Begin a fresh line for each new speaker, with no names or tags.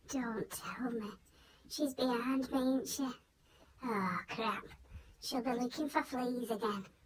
Don't tell me. She's behind me, ain't she? Oh, crap. She'll be looking for fleas again.